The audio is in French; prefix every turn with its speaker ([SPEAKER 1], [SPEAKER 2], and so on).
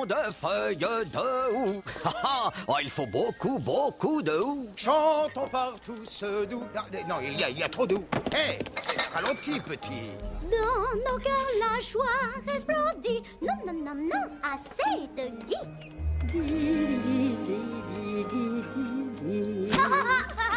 [SPEAKER 1] de feuilles de houx. Oh, il faut beaucoup, beaucoup de houx.
[SPEAKER 2] Chantons partout ce doux. Non, il y a trop d'eau. Hé, ralentis, petit.
[SPEAKER 3] Dans nos cœurs, la joie resplendit. Non, non, non, non, assez de gui.